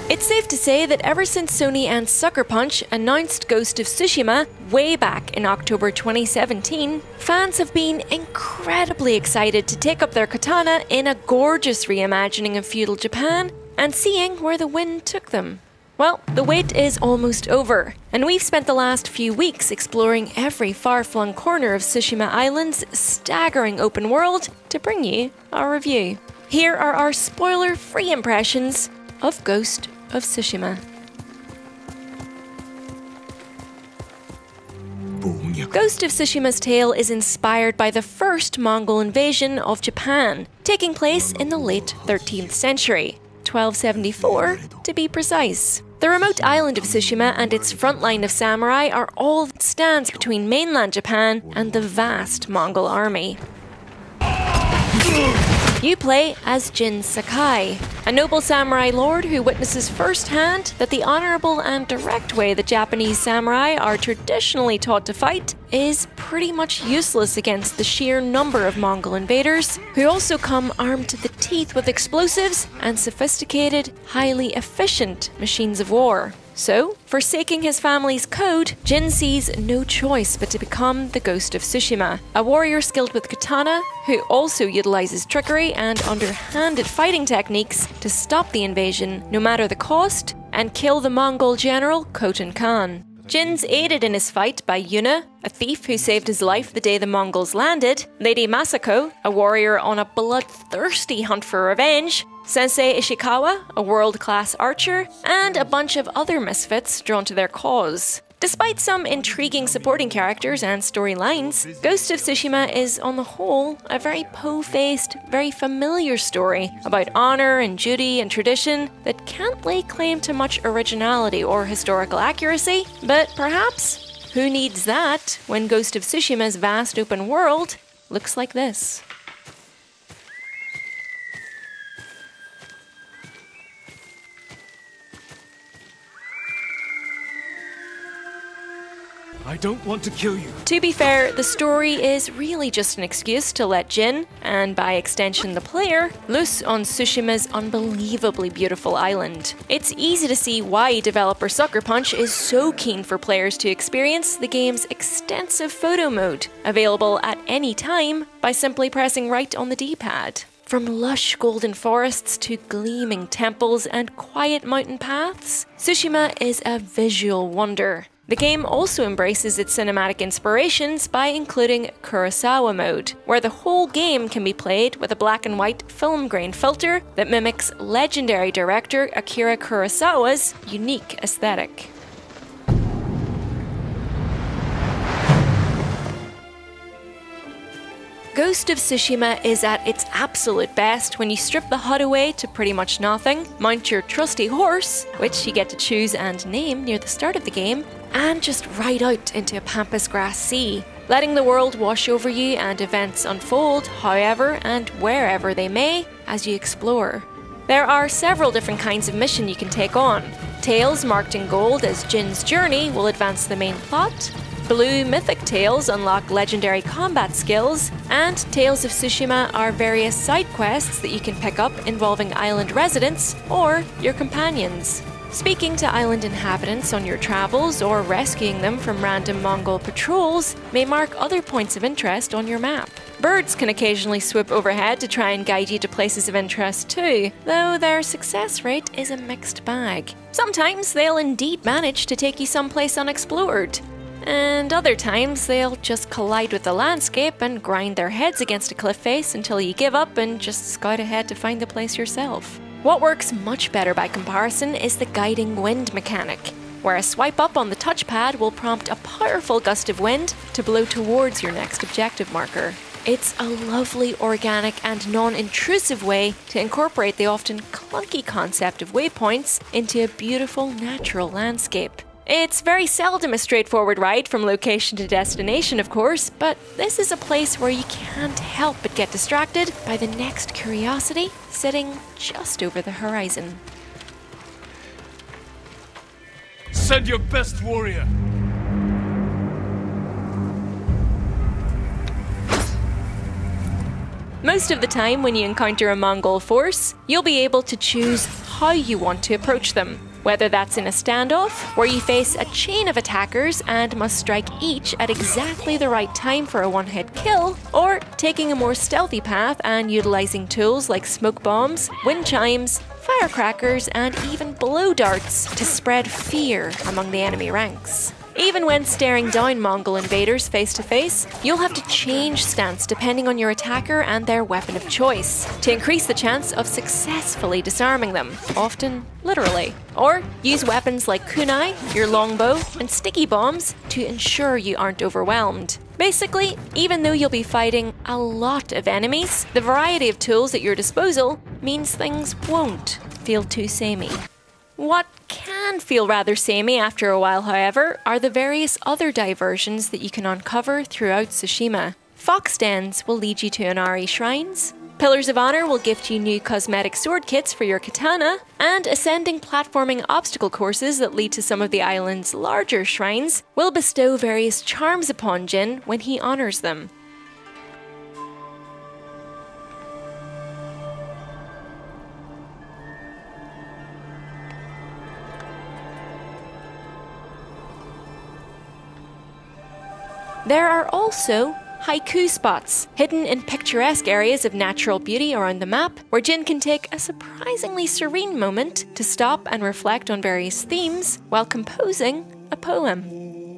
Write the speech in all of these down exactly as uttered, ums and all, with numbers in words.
It's safe to say that ever since Sony and Sucker Punch announced Ghost of Tsushima way back in October twenty seventeen, fans have been incredibly excited to take up their katana in a gorgeous reimagining of feudal Japan and seeing where the wind took them. Well, the wait is almost over, and we've spent the last few weeks exploring every far-flung corner of Tsushima Island's staggering open world to bring you our review. Here are our spoiler-free impressions of Ghost of Tsushima. Ghost of Tsushima's tale is inspired by the first Mongol invasion of Japan, taking place in the late thirteenth century, twelve seventy-four to be precise. The remote island of Tsushima and its front line of samurai are all that stands between mainland Japan and the vast Mongol army. You play as Jin Sakai, a noble samurai lord who witnesses firsthand that the honourable and direct way that Japanese samurai are traditionally taught to fight is pretty much useless against the sheer number of Mongol invaders, who also come armed to the teeth with explosives and sophisticated, highly efficient machines of war. So, forsaking his family's code, Jin sees no choice but to become the Ghost of Tsushima, a warrior skilled with katana who also utilises trickery and underhanded fighting techniques to stop the invasion no matter the cost and kill the Mongol general Khotun Khan. Jin's aided in his fight by Yuna, a thief who saved his life the day the Mongols landed, Lady Masako, a warrior on a bloodthirsty hunt for revenge, Sensei Ishikawa, a world-class archer, and a bunch of other misfits drawn to their cause. Despite some intriguing supporting characters and storylines, Ghost of Tsushima is, on the whole, a very po-faced, very familiar story about honour and duty and tradition that can't lay claim to much originality or historical accuracy, but perhaps, who needs that when Ghost of Tsushima's vast open world looks like this? I don't want to kill you. To be fair, the story is really just an excuse to let Jin, and by extension the player, loose on Tsushima's unbelievably beautiful island. It's easy to see why developer Sucker Punch is so keen for players to experience the game's extensive photo mode, available at any time by simply pressing right on the D-pad. From lush golden forests to gleaming temples and quiet mountain paths, Tsushima is a visual wonder. The game also embraces its cinematic inspirations by including Kurosawa mode, where the whole game can be played with a black and white film grain filter that mimics legendary director Akira Kurosawa's unique aesthetic. Ghost of Tsushima is at its absolute best when you strip the H U D away to pretty much nothing, mount your trusty horse, which you get to choose and name near the start of the game, and just ride out into a pampas grass sea, letting the world wash over you and events unfold however and wherever they may as you explore. There are several different kinds of mission you can take on. Tales marked in gold as Jin's journey will advance the main plot, blue mythic tales unlock legendary combat skills, and Tales of Tsushima are various side quests that you can pick up involving island residents or your companions. Speaking to island inhabitants on your travels or rescuing them from random Mongol patrols may mark other points of interest on your map. Birds can occasionally swoop overhead to try and guide you to places of interest too, though their success rate is a mixed bag. Sometimes they'll indeed manage to take you someplace unexplored, and other times they'll just collide with the landscape and grind their heads against a cliff face until you give up and just scout ahead to find the place yourself. What works much better by comparison is the guiding wind mechanic, where a swipe up on the touchpad will prompt a powerful gust of wind to blow towards your next objective marker. It's a lovely, organic and non-intrusive way to incorporate the often clunky concept of waypoints into a beautiful natural landscape. It's very seldom a straightforward ride from location to destination, of course, but this is a place where you can't help but get distracted by the next curiosity sitting just over the horizon. Send your best warrior! Most of the time when you encounter a Mongol force, you'll be able to choose how you want to approach them. Whether that's in a standoff, where you face a chain of attackers and must strike each at exactly the right time for a one-hit kill, or taking a more stealthy path and utilizing tools like smoke bombs, wind chimes, firecrackers, and even blow darts to spread fear among the enemy ranks. Even when staring down Mongol invaders face to face, you'll have to change stance depending on your attacker and their weapon of choice, to increase the chance of successfully disarming them, often literally. Or use weapons like kunai, your longbow, and sticky bombs to ensure you aren't overwhelmed. Basically, even though you'll be fighting a lot of enemies, the variety of tools at your disposal means things won't feel too samey. What can feel rather samey after a while, however, are the various other diversions that you can uncover throughout Tsushima. Fox dens will lead you to Inari shrines, Pillars of Honor will gift you new cosmetic sword kits for your katana, and ascending platforming obstacle courses that lead to some of the island's larger shrines will bestow various charms upon Jin when he honors them. There are also haiku spots, hidden in picturesque areas of natural beauty around the map, where Jin can take a surprisingly serene moment to stop and reflect on various themes while composing a poem.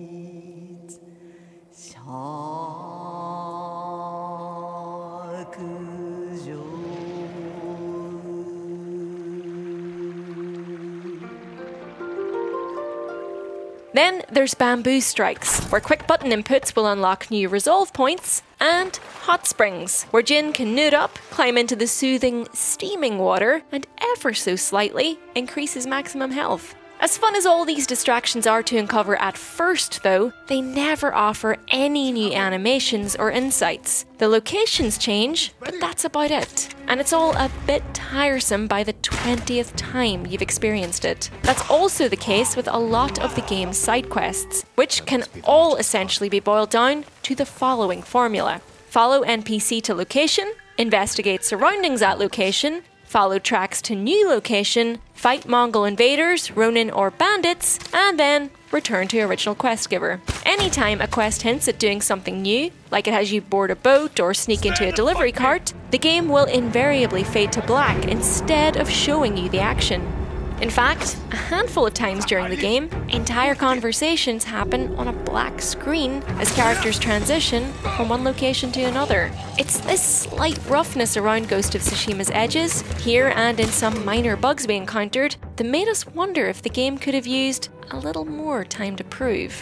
Then there's Bamboo Strikes, where quick button inputs will unlock new resolve points, and Hot Springs, where Jin can nude up, climb into the soothing, steaming water, and ever so slightly increase his maximum health. As fun as all these distractions are to uncover at first, though, they never offer any new animations or insights. The locations change, but that's about it. And it's all a bit tiresome by the twentieth time you've experienced it. That's also the case with a lot of the game's side quests, which can all essentially be boiled down to the following formula. Follow N P C to location, investigate surroundings at location, follow tracks to new location, fight Mongol invaders, Ronin or bandits, and then return to original quest giver. Anytime a quest hints at doing something new, like it has you board a boat or sneak into a delivery cart, the game will invariably fade to black instead of showing you the action. In fact, a handful of times during the game, entire conversations happen on a black screen as characters transition from one location to another. It's this slight roughness around Ghost of Tsushima's edges, here and in some minor bugs we encountered, that made us wonder if the game could have used a little more time to prove.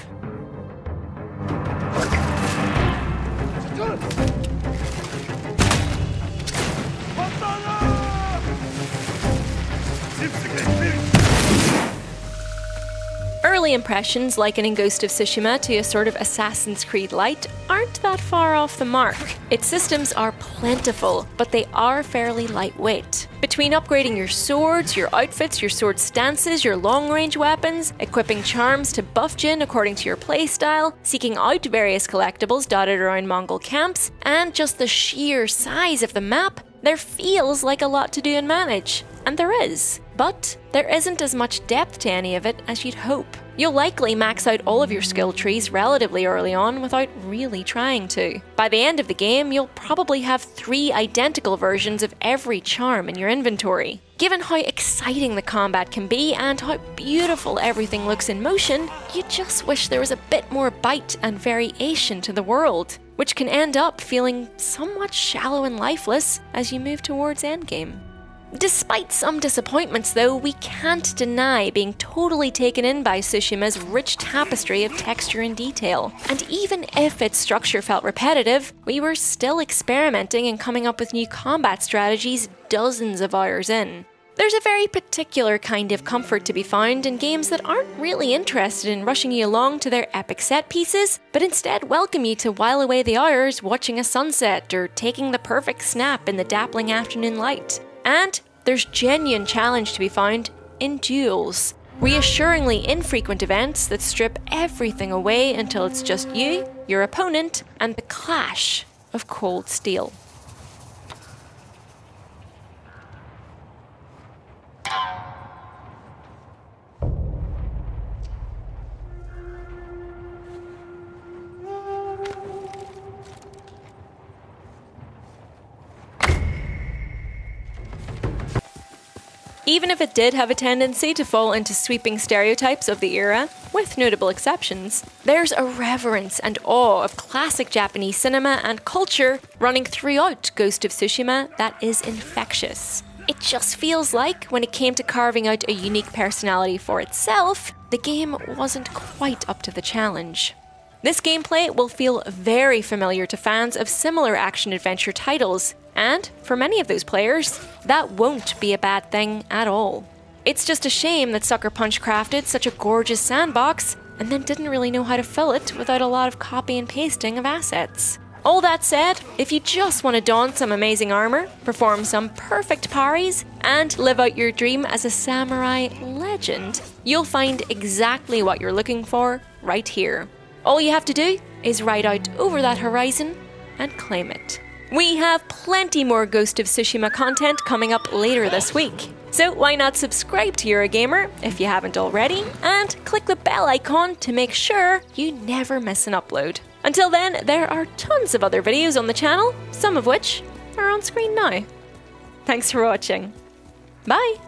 Early impressions likening Ghost of Tsushima to a sort of Assassin's Creed Lite aren't that far off the mark. Its systems are plentiful, but they are fairly lightweight. Between upgrading your swords, your outfits, your sword stances, your long-range weapons, equipping charms to buff Jin according to your playstyle, seeking out various collectibles dotted around Mongol camps, and just the sheer size of the map, there feels like a lot to do and manage. And there is. But there isn't as much depth to any of it as you'd hope. You'll likely max out all of your skill trees relatively early on without really trying to. By the end of the game, you'll probably have three identical versions of every charm in your inventory. Given how exciting the combat can be and how beautiful everything looks in motion, you just wish there was a bit more bite and variation to the world, which can end up feeling somewhat shallow and lifeless as you move towards endgame. Despite some disappointments though, we can't deny being totally taken in by Tsushima's rich tapestry of texture and detail. And even if its structure felt repetitive, we were still experimenting and coming up with new combat strategies dozens of hours in. There's a very particular kind of comfort to be found in games that aren't really interested in rushing you along to their epic set pieces, but instead welcome you to while away the hours watching a sunset or taking the perfect snap in the dappling afternoon light. And there's genuine challenge to be found in duels. Reassuringly infrequent events that strip everything away until it's just you, your opponent, and the clash of cold steel. even if it did have a tendency to fall into sweeping stereotypes of the era, with notable exceptions. There's a reverence and awe of classic Japanese cinema and culture running throughout Ghost of Tsushima that is infectious. It just feels like, when it came to carving out a unique personality for itself, the game wasn't quite up to the challenge. This gameplay will feel very familiar to fans of similar action-adventure titles, and for many of those players, that won't be a bad thing at all. It's just a shame that Sucker Punch crafted such a gorgeous sandbox and then didn't really know how to fill it without a lot of copy and pasting of assets. All that said, if you just want to don some amazing armor, perform some perfect parries, and live out your dream as a samurai legend, you'll find exactly what you're looking for right here. All you have to do is ride out over that horizon and claim it. We have plenty more Ghost of Tsushima content coming up later this week. So why not subscribe to Eurogamer if you haven't already, and click the bell icon to make sure you never miss an upload. Until then, there are tons of other videos on the channel, some of which are on screen now. Thanks for watching. Bye!